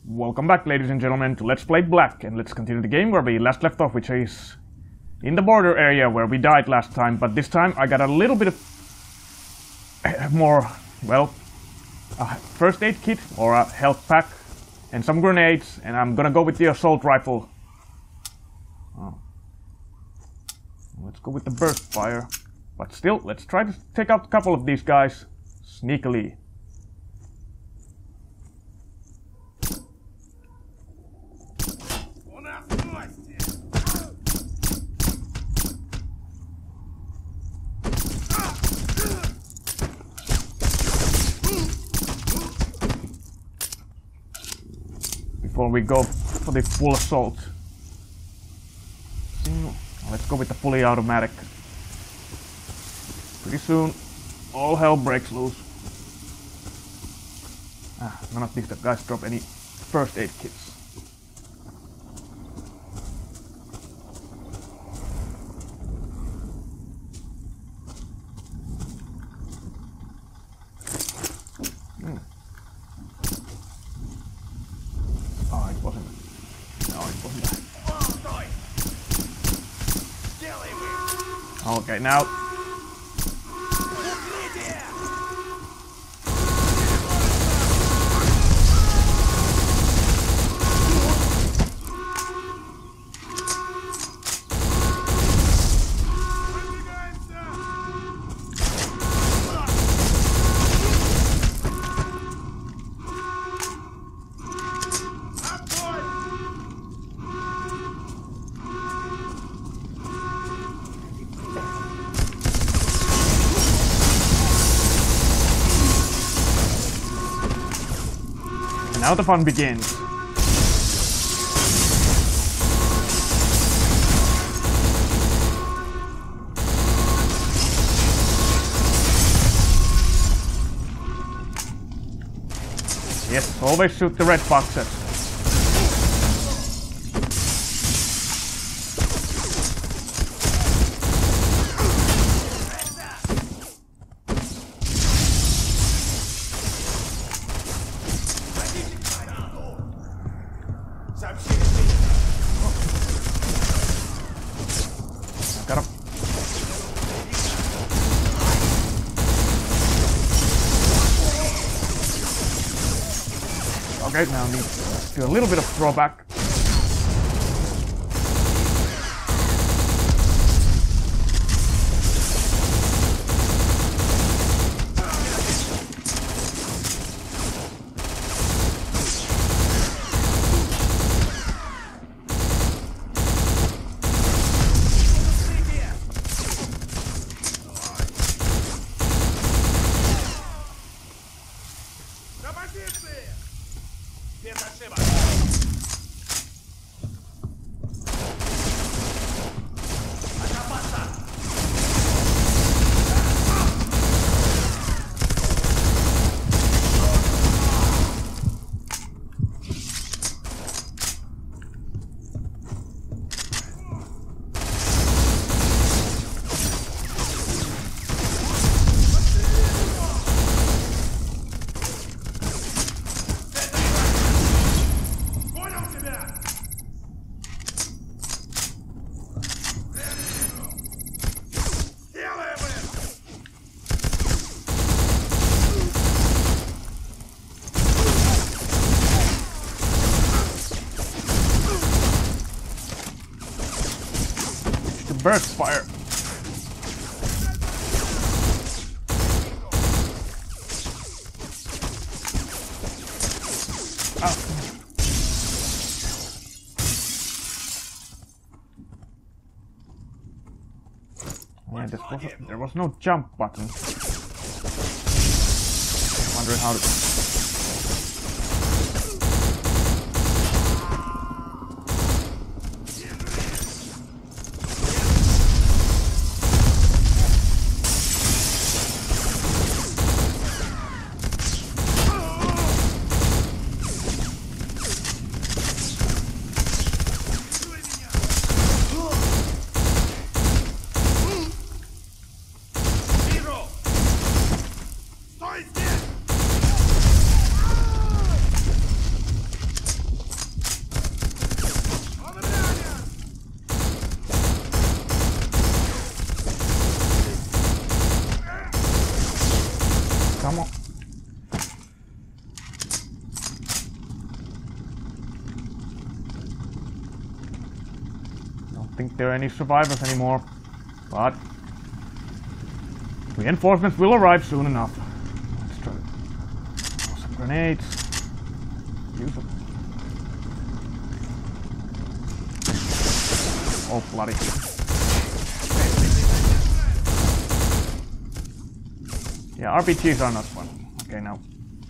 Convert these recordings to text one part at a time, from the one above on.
Welcome back, ladies and gentlemen, to Let's Play Black, and let's continue the game where we last left off, which is in the border area where we died last time, but this time I got a little bit of more, well, a first aid kit or a health pack and some grenades, and I'm gonna go with the assault rifle. Oh. Let's go with the burst fire, but still, let's try to take out a couple of these guys sneakily. Before we go for the full assault. Let's go with the fully automatic. Pretty soon, all hell breaks loose. None of these guys drop any first aid kits. Okay, now. Now the fun begins. Yes, always shoot the red boxes. Okay, now I need to do a little bit of throwback. Burst fire. Yeah, there was no jump button. I'm wondering how to. think there are any survivors anymore, but reinforcements will arrive soon enough. Let's try to throw some grenades. Use them. Oh, bloody. Yeah, RPGs are not fun. Okay, now.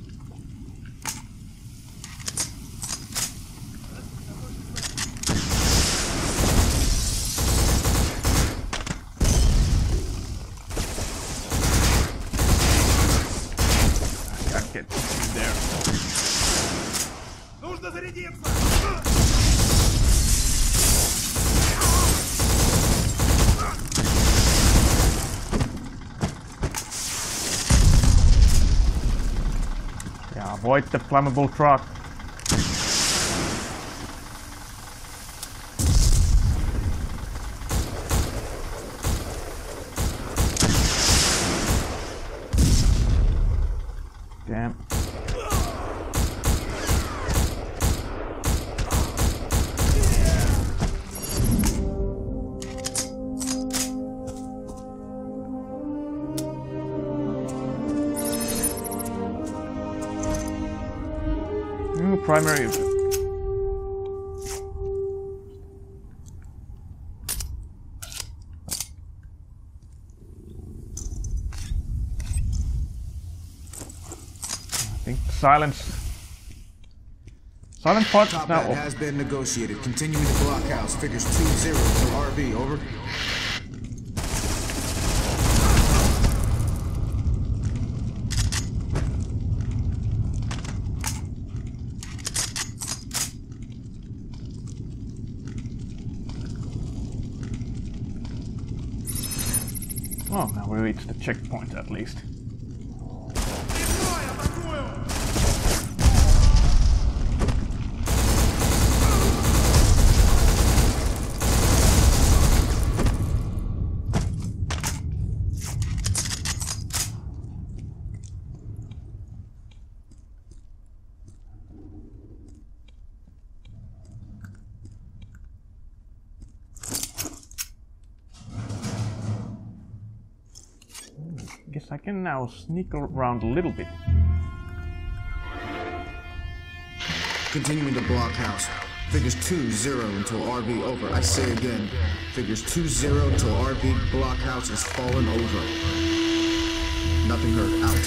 I can't get in there. Нужно зарядиться! Avoid the flammable truck. Damn. Primary. I think silent part is now has been negotiated. Continuing to blockhouse. Figures 2-0 to RV. Over. Oh, now we reached the checkpoint at least. Guess I can now sneak around a little bit. Continuing to blockhouse. Figures 2-0 until RV over. I say again. Figures 2-0 until RV blockhouse is fallen over. Nothing heard. Out.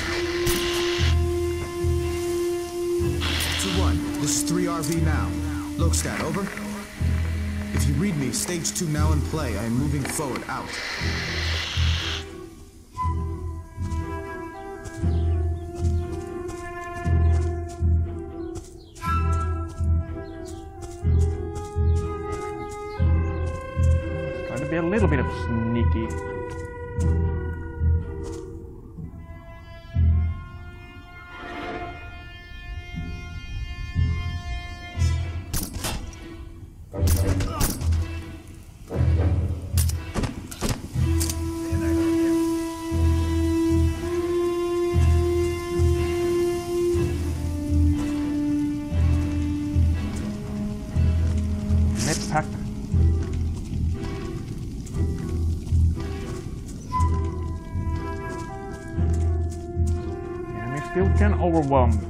2-1. This is 3 RV now. Logstat, over. If you read me, stage 2 now in play. I am moving forward. Out. Be a little bit of sneaky. Med pack. Still can overwhelm me.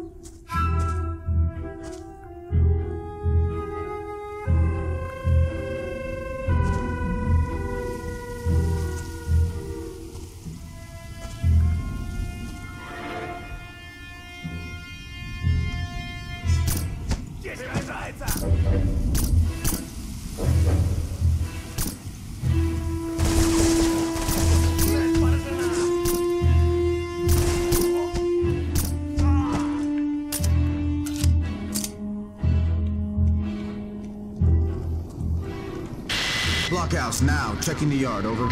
Blockhouse now. Checking the yard. Over.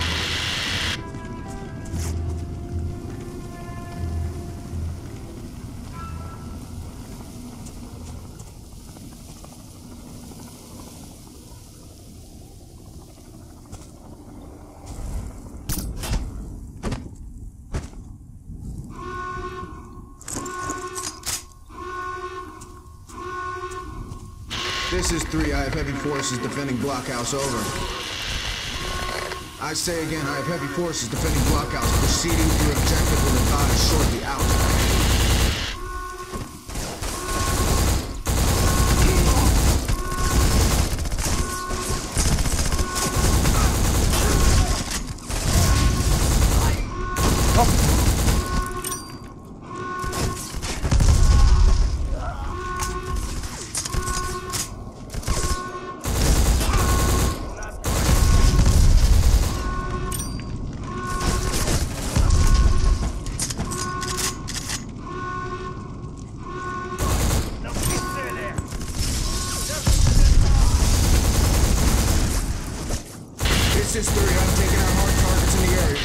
This is 3. I have heavy forces defending Blockhouse. Over. I say again, I have heavy forces defending Blockhouse. Proceeding to objective will advise shortly. Out. This is 3. I'm taking out hard targets in the area.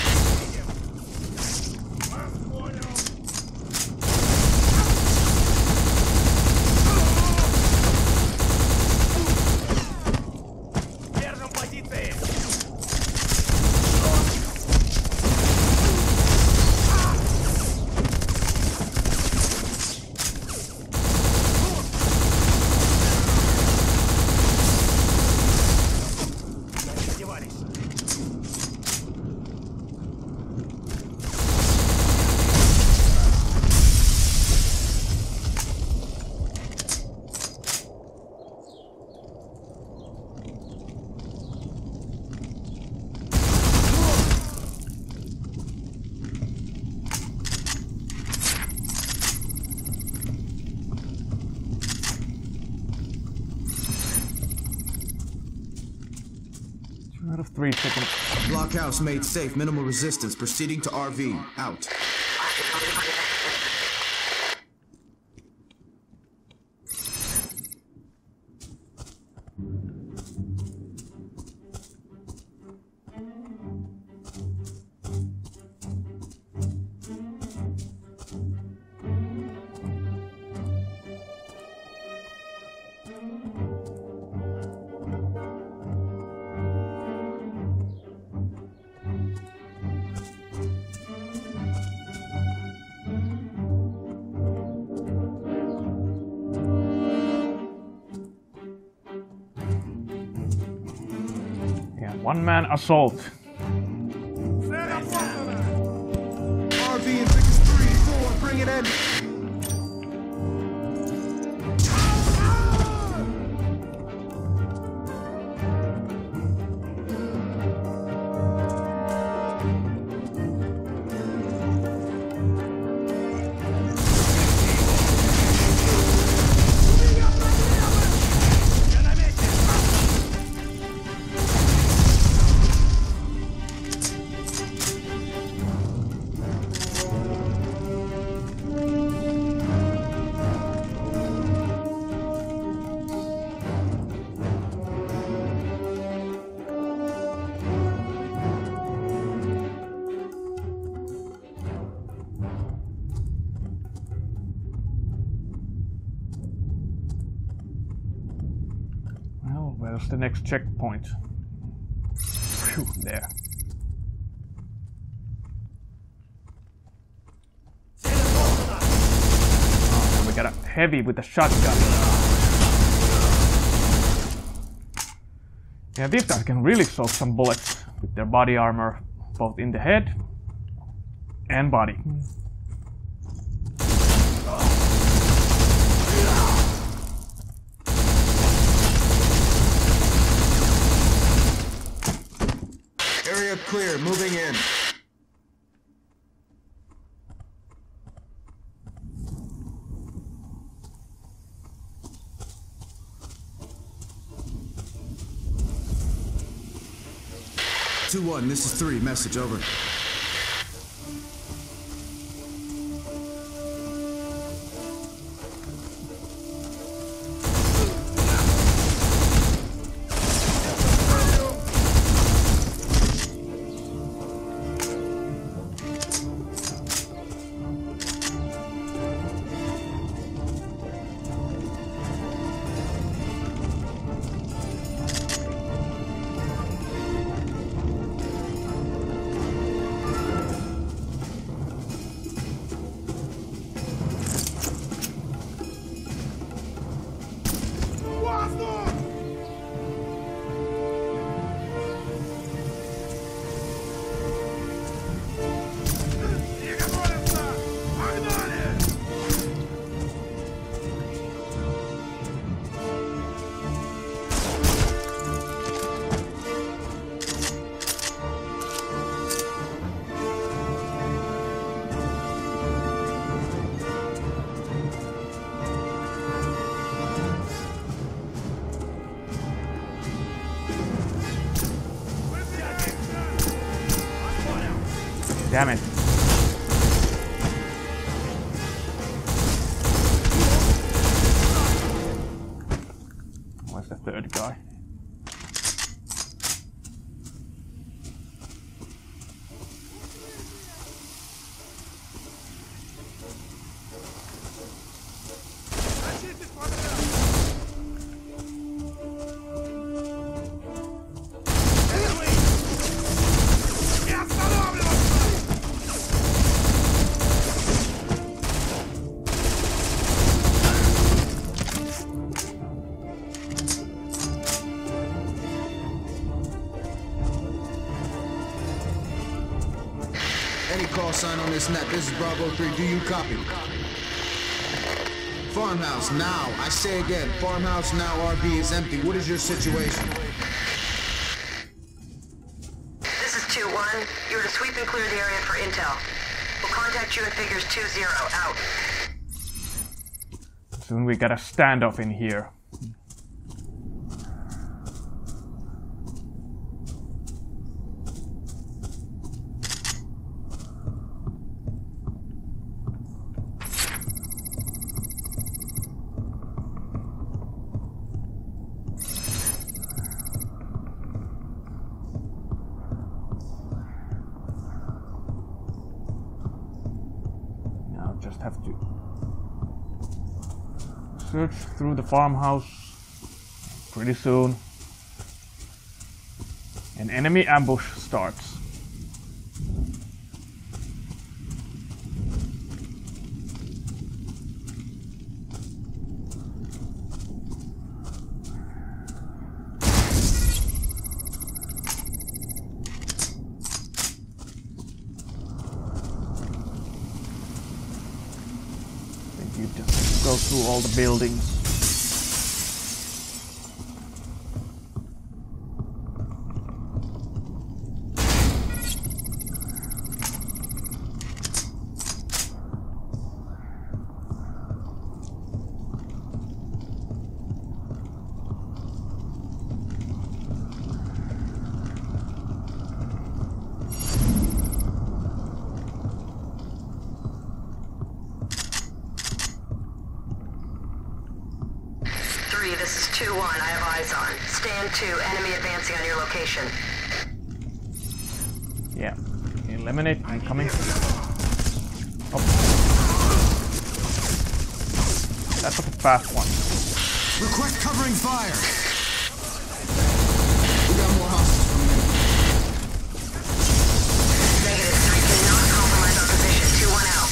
Out of 3 seconds. Blockhouse made safe. Minimal resistance. Proceeding to RV. Out. One-man assault. RV in figures 3, 4, bring it in. Where's the next checkpoint? Phew, there. Oh, we got a heavy with a shotgun. Yeah, these guys can really soak some bullets with their body armor, both in the head and body. Area clear, moving in. Two 1, this is 3, message over. Damn it. Where's the third guy? Any call sign on this net. This is Bravo 3. Do you copy? Farmhouse, now. I say again, Farmhouse now. RB is empty. What is your situation? This is 2-1. You're to sweep and clear the area for intel. We'll contact you in figures 2-0. Out. Soon we got a standoff in here. Just have to search through the farmhouse. Pretty soon an enemy ambush starts. You just go through all the buildings. This is 2-1. I have eyes on. Stand 2. Enemy advancing on your location. Yeah. Eliminate. I'm coming. Oh. That was a fast one. Request covering fire. We got more hostiles coming in. Negative 3. Do not compromise our position. 2-1 out.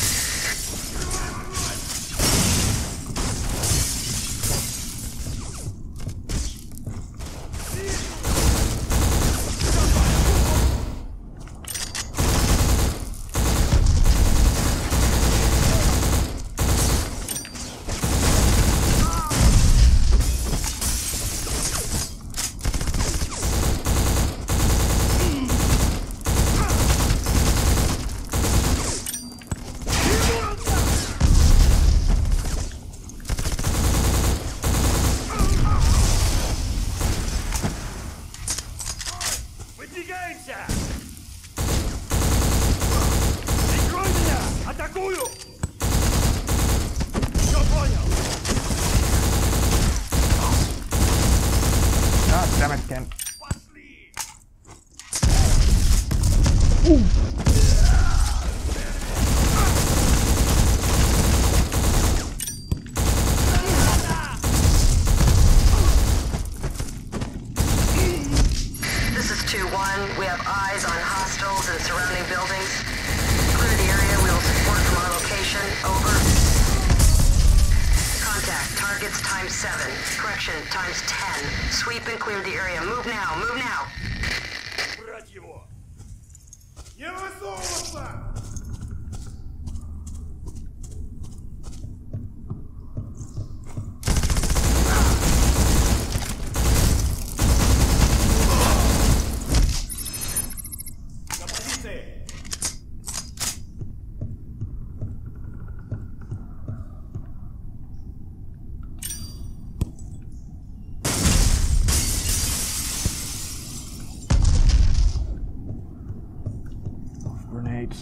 God damn it, Ken. This is 2-1. We have eyes on hostiles and surrounding buildings. Clear the area. We will support from our location. Over. Contact. Targets ×7. Correction, ×10. Sweep and clear the area. Move now. Move now. Брать его! Не высовываться! На позиции! Grenade. upgrades.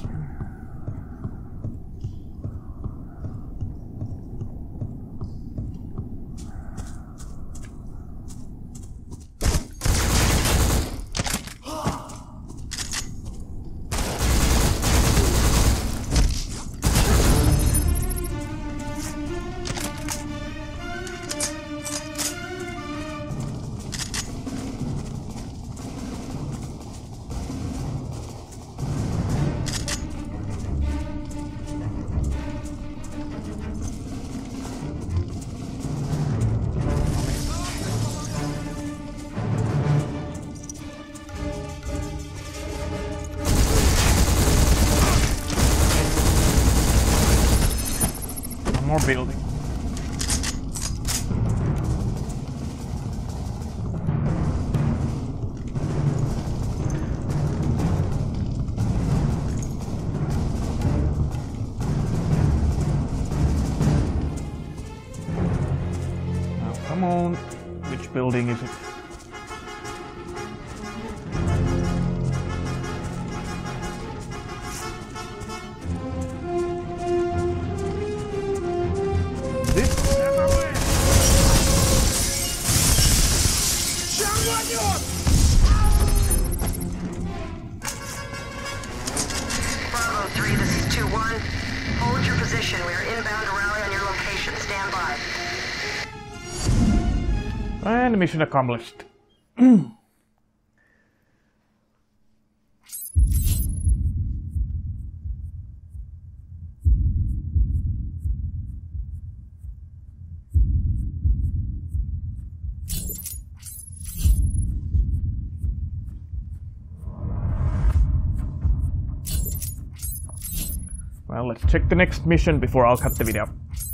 More building. Now come on, which building is it? Bravo 3, this is 2-1. Hold your position. We are inbound to rally on your location. Stand by. And mission accomplished. Well, let's check the next mission before I'll cut the video.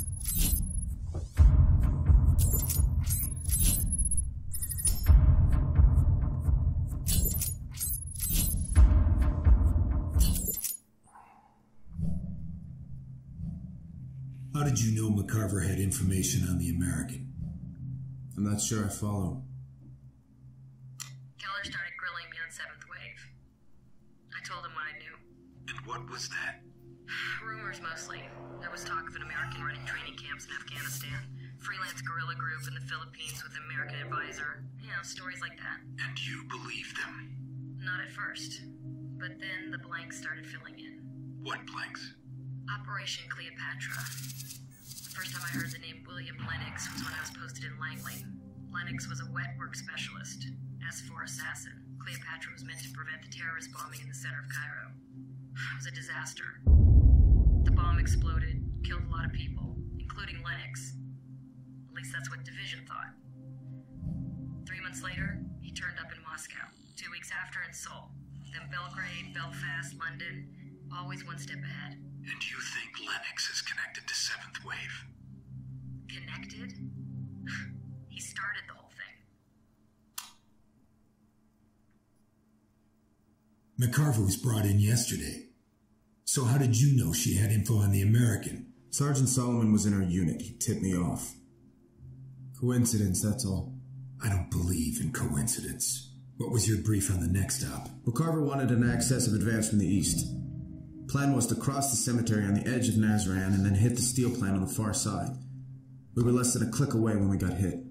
How did you know McCarver had information on the American? I'm not sure I follow. Keller started grilling me on 7th Wave. I told him what I knew. And what was that? Rumors mostly. There was talk of an American running training camps in Afghanistan. Freelance guerrilla group in the Philippines with an American advisor. You know, stories like that. And you believed them? Not at first. But then the blanks started filling in. What blanks? Operation Cleopatra. The first time I heard the name William Lennox was when I was posted in Langley. Lennox was a wet work specialist. S4 assassin. Cleopatra was meant to prevent the terrorist bombing in the center of Cairo. It was a disaster. The bomb exploded, killed a lot of people, including Lennox. At least that's what Division thought. 3 months later, he turned up in Moscow. 2 weeks after in Seoul. Then Belgrade, Belfast, London. Always one step ahead. And you think Lennox is connected to 7th Wave? Connected? He started the whole thing. McCarver was brought in yesterday. So how did you know she had info on the American? Sergeant Solomon was in our unit. He tipped me off. Coincidence, that's all. I don't believe in coincidence. What was your brief on the next stop? McCarver wanted an access of advance from the east. Plan was to cross the cemetery on the edge of Nazran and then hit the steel plant on the far side. We were less than a click away when we got hit.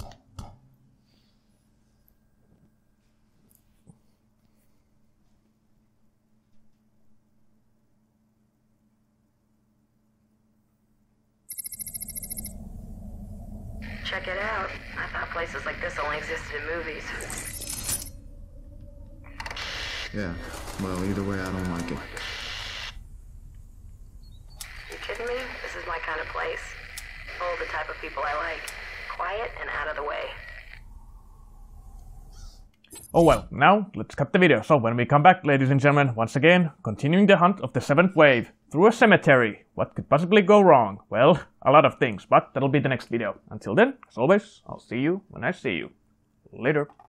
Check it out. I thought places like this only existed in movies. Yeah, well, either way, I don't like it. You kidding me? This is my kind of place. Full of the type of people I like. Quiet and out of the way. Oh well, now let's cut the video. So when we come back, ladies and gentlemen, once again, continuing the hunt of the 7th Wave through a cemetery. What could possibly go wrong? Well, a lot of things, but that'll be the next video. Until then, as always, I'll see you when I see you. Later.